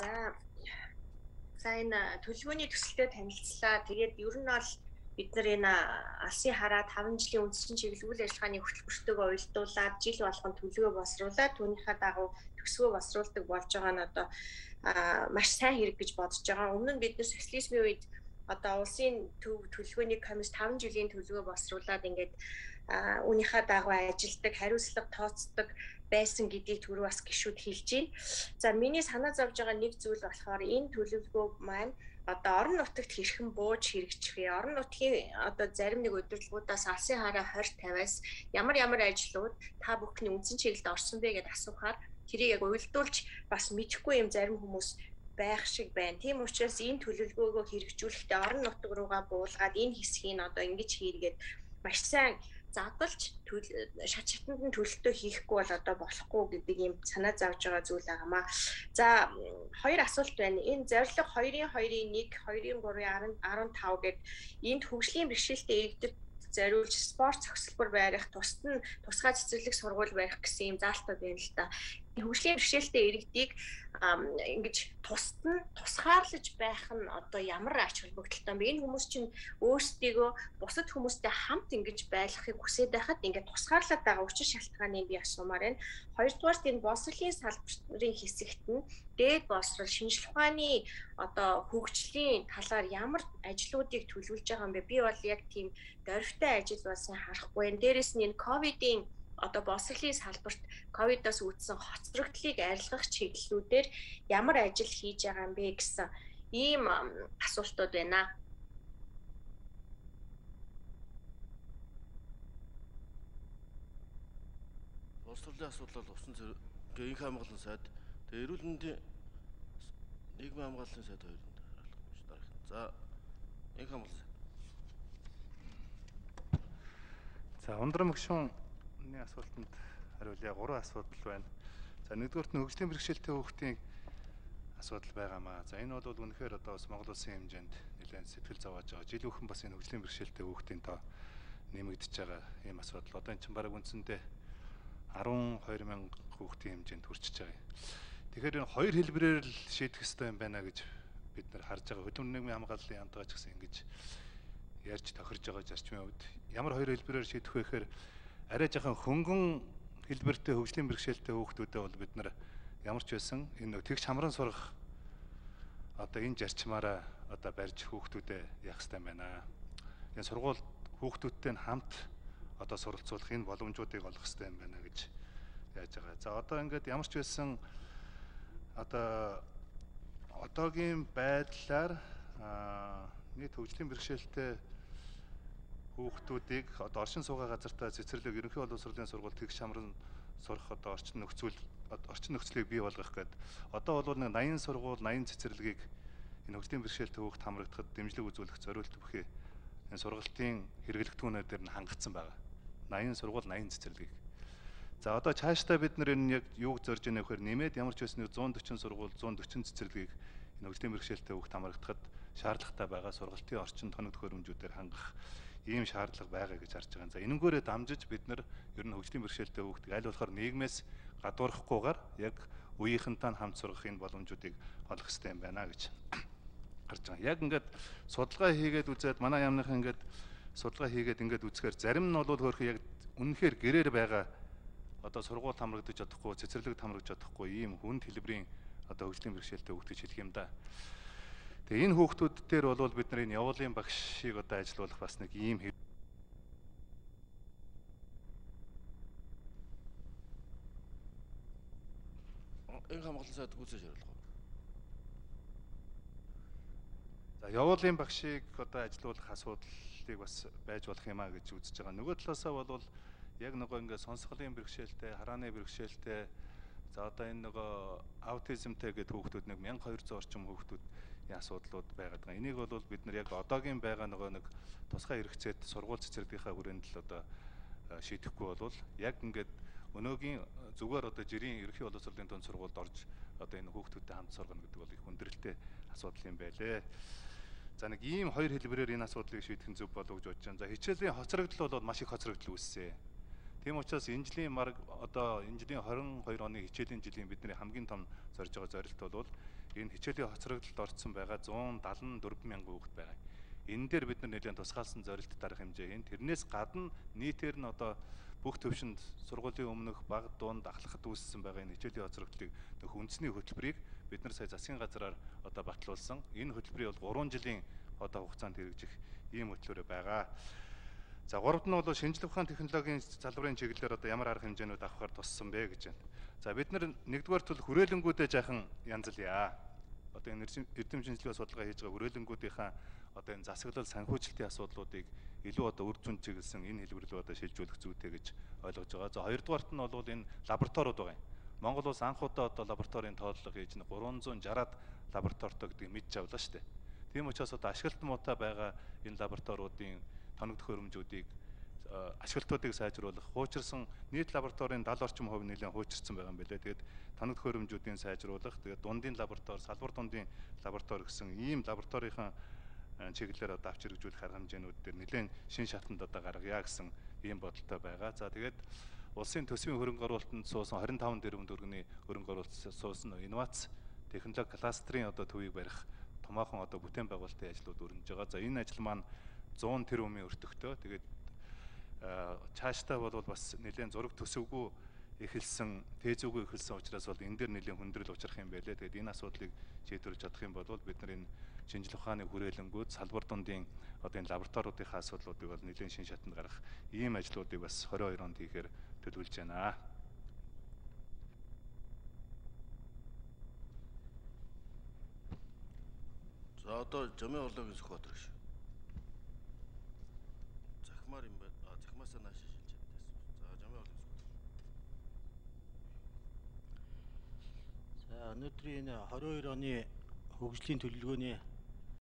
За энэ төлөвлөгөөний төсөлтөд танилцлаа. Тэгээд ер нь бол бид нар энэ алсын хараа 5 жилийн үндсэн чиглэл ажиллагааны хөтөлбөртөөгөө уялдуулаад жил болгон төлөвлөгөө боловсруулаад түүнийхээ дагуу төсвөө боловсруулдаг болж байгаа нь одоо маш сайн хэрэг гэж бодож байгаа. Өмнө нь бид нар социализмын үед одоо улсын төлөвлөгөөний комисс 5 жилийн төлөвлөгөө боловсруулад ингээд үүнийхээ дагуу ажилдаг, хариуцлага тооцдог байсан гэдгийг түрүү бас гишүүд хэлж байна. За миний санаа зовж байгаа нэг зүйл болохоор энэ төлөвлөгөө маань одоо орон нутагт хэрхэн бууж хэрэгжих вэ? Орон нутгийн одоо зарим нэг удирдлагуудаас алсын хараа 20-50-аас ямар ажлууд та бүхний үндсэн чиглэлд орсон бэ гэдээ асуухаар тэрийг яг уялдуулж бас мэдэхгүй юм зарим хүмүүс байх шиг байна. Тийм учраас энэ төлөвлөгөөгөө хэрэгжүүлэхдээ орон нутаг руугаа буулгаад энэ хэсгийг одоо ингэж хийргээд маш сайн задлж шат шатанд нь төлөлтөө хийхгүй бол одоо болохгүй гэдэг юм санаа зовж байгаа зүйл байгаамаа. За хоёр асуулт байна. Энэ зорилго 2-2-1, 2-3-15 гэдэг энд хөгжлийн бэрхшээлтэй иргэдэд зориулж спорт цогцлбор барих, тусгай цэцэрлэг сургууль барих гэсэн юм заалтууд байна л да. Хөгжлийн бэрхшээлтэй иргэдийг ингэж тусгаарлаж байх нь одоо ямар ач холбогдолтой бэ? Энэ хүмүүс чинь өөрсдийгөө бусад хүмүүстэй хамт ингэж байлгахыг хүсээд байхад ингээд тусгаарлаад байгаа учир шалтгааныг би асуумаар байна. Хоёрдугаарт энэ боловсролын салбарын хэсэгт нь дээд боловсрол, шинжлэх ухааны одоо хөгжлийн талаар ямар ажлуудыг төлөвлөж байгаа юм бэ? Би бол яг тийм дөрвтэй ажил болсон харахгүй. Дээрээс нь энэ ковидын одоо боловсролын салбарт ковидоос үүдсэн хоцрогдлыг арилгах чиглэлүүдээр ямар ажил хийж байгаа юм бэ гэсэн ийм асуултууд байна. Боловсролын асуудал бол усан гэрийн хамгааллын сайд, тэгээ эрүүл мэндийн нийгмийн хамгааллын сайд хоёрын дараалах. За энэ хамгааллын сайд. За ундрам гишүүн асуултанд хариулъя. 3 асуудал байна. За нэгдүгээрт нь хөгжлийн бэрхшээлтэй хүүхдийн асуудал байгаамаа. За энэ бол үнэхээр одоо бас Монгол улсын хэмжээнд нэлээд сэтгэл зовоож байгаа. Жил бүхэн бас энэ хөгжлийн бэрхшээлтэй хүүхдийн тоо нэмэгдэж байгаа ийм асуудал. Одоо энэ чинь бараг үндсэндээ 12,000 хүүхдийн хэмжээнд хүрчиж байгаа юм. Тэгэхээр энэ хоёр хэлбэрээр л шийдэх ёстой юм байна гэж бид нар харж байгаа. Хөдөлмөр нийгмийн хамгааллын яамтайгаач гэсэн ингэж ярьж тохирж байгаа зарчмын үед ямар хоёр хэлбэрээр шийдэх вэ гэхээр арай жоохон хөнгөн хэлбэртэй хөгжлийн бэрхшээлтэй хүүхдүүдэд бол бид нар ямар ч байсан энэ тэгш хамран сурах одоо энэ зарчмаараа одоо барьж хүүхдүүдэд яах хэрэгтэй байна. Энэ сургууль хүүхдүүдтэй хамт одоо суралцуулах энэ боломжуудыг олгох хэрэгтэй юм байна гэж яаж байгаа. За одоо ингээд ямар ч байсан одоо одоогийн байдлаар нийт хөгжлийн бэрхшээлтэй хүүхдүүдийг одоо оршин суугаа газартаа цэцэрлэг ерөнхий боловсролын сургууль тэгш хамран сурах одоо орчин нөхцөлийг бий болгох гэдэг. Одоо бол нэг 80 сургууль, 80 цэцэрлэгийг энэ хөгжлийн бэрхшээлтэй хүүхд хамрагдахад дэмжлэг үзүүлэх зорилт бүхий энэ сургалтын хэрэглэгдэхүүнээр нь хангагдсан байна. 80 сургууль, 80 цэцэрлэгийг. За одоо цаашдаа бид нар энэ яг юуг зорж ийнэ гэхээр нэмээд ямар ч байсан 140 сургууль, 140 цэцэрлэгийг энэ хөгжлийн бэрхшээлтэй хүүхд хамрагдахад шаардлагатай байгаа сургалтын орчин тоног төхөөрөмжүүдээр хангах ийм шаардлага байгаа гэж харж байгаа. За энэнгээрээ дамжиж бид нар ер нь хөгжлийн бэрхшээлтэй хүүхдийг аль болохоор нийгмээс гадуурхахгүйгээр яг үеийнхэнтэй хамт сургах энэ боломжуудыг олох хэрэгтэй юм байна гэж харж байгаа. Яг ингээд судалгаа хийгээд үзээд манай яамныхан ингээд судалгаа хийгээд ингээд үзэхээр зарим нь бол хөөрхөн яг үнэнхээр гэрээр байгаа одоо сургууль хамрагдаж чадахгүй, цэцэрлэг хамрагдаж чадахгүй ийм хүнд хэлбэрийн одоо хөгжлийн бэрхшээлтэй хүүхдүүд хэлэх юм да. Тэгээ энэ хүүхдүүд дээр бол бид нар энэ явуулын багшийг одоо ажилуулах бас нэг ийм энэ хамгааллын сайд гүйцэж хариулах. За явуулын багшийг одоо ажилуулах асуудлыг бас байж болох юмаа гэж үзэж байгаа. Нөгөө талаасаа бол яг нөгөө ингээд сонсголын бэрхшээлтэй, харааны бэрхшээлтэй, за одоо энэ нөгөө аутизмтэй гэдэг хүүхдүүд нэг 1200 орчим хүүхдүүд асуудлууд байгаад байгаа. Энийг бол бид нар яг одоогийн байгаа нэг тусгай хэрэгцээд сургууль цэцэрлэгийнхаа хүрээнд л одоо шийдэхгүй бол яг ингээд өнөөгийн зүгээр одоо жирийн ерөнхий боловсролын дунд сургуульд орж одоо энэ хүүхдүүдтэй хамт сургана гэдэг бол их хүндрэлтэй асуудал юм байлээ. За нэг ийм хоёр хэлбэрээр энэ асуудлыг шийдэх нь зөв болов гэж бодож байна. За хичээлийн хоцрогдол бол маш их хоцрогдол үүссэн. Тийм учраас энэ жилийн одоо энэ жилийн 22 оны хичээлийн жилийн бидний хамгийн том зорж байгаа зорилт бол энэ хичээлийн хоцрогдолд орсон байгаа 174 мянган хүүхэд байгаа. Энэ дээр бид нар нэлээд тусгаалсан зорилт дарах хэмжээ энэ. Тэрнээс гадна нийтээр нь одоо бүх төвшөнд сургуулийн өмнөх баг дунд ахлахад үүссэн байгаа энэ хичээлийн хоцрогдлыг нөх үндэсний хөтөлбөрийг бид нар сая засгийн газраар одоо батлуулсан. Энэ хөтөлбөрийг бол 3 жилийн одоо хугацаанд хэрэгжих ийм хөтөлбөр байгаа. За гуравт нь бол шинжлэх ухааны технологийн салбарын чиглэлээр одоо ямар арга хэмжээнүүд авахар туссан бэ гэж байна. За бид нар нэгдүгээр тул хүрээлэнгүүдээ жаахан янзлъя. Одоо энэ эрдэм шинжилгээ судалгаа хийж байгаа хүрээлэнгүүдийнхаа одоо энэ засаглал санхүүжилтийн асуудлуудыг илүү одоо үр дүнд чиглэсэн энэ хэлбэрлэл одоо шилжүүлэх зүйтэй гэж ойлгож байгаа. За хоёрдугаарт нь бол энэ лабораториуд байгаа юм. Монгол улс анх удаа одоо лабораторийн тооллого хийж 360-аад лабораторитой гэдгийг мэдж авлаа шүү дээ. Тийм учраас одоо ашиглалт муутай байгаа энэ лабораториудын тоног төхөөрөмжүүдийг ашиглалтуудыг сайжруулах, хуучирсан нийт лабораторийн 70 орчим хувь нэлээд хуучирсан байгаа юм билээ. Тэгээд тоног төхөөрөмжүүдийн сайжруулах, тэгээд дундын лаборатори, салбар дундын лаборатори гэсэн ийм лабораторийн чиглэлээр одоо авч хэрэгжүүлэх арга хэмжээнүүд дээр нэлээд шин шатанд одоо гаргая гэсэн ийм бодолтой байгаа. За тэгээд улсын төсвийн хөрөнгө оруулалтанд суусан 25 тэрбум төгрөгийн хөрөнгө оруулалт суусан инновац технологи кластрын одоо төвийг барих томоохон одоо бүтээн байгуулалтын ажлууд өрнөж байгаа. За энэ ажил маань 100 тэрбумын өртөгтэй. Тэгээд цаашдаа бол бас нэлээд зураг төсөвгүй эхэлсэн, тээзүүгүй эхэлсэн учраас бол энэ дээр нэлээд хүндрэл учрах юм байлээ. Тэгээд энэ асуудлыг шийдвэрлэж чадах юм бол бид нар энэ шинжлэх ухааны хүрээлэнгүүд, салбар дундын одоо энэ лабораториудынхаа асуудлуудыг бол нэлээд шин шатанд гаргах ийм ажлуудыг бас 22 онд хийхээр төлөвлөж байна. За одоо Жамын орлогын Сүхбаатар гэж. Захимаар юм байна. Захимаасаа нааш шилжиж чаддаас. За Жамын орлогын Сүхбаатар. За өнөөдрийн 22 оны хөгжлийн төлөвлөгөөний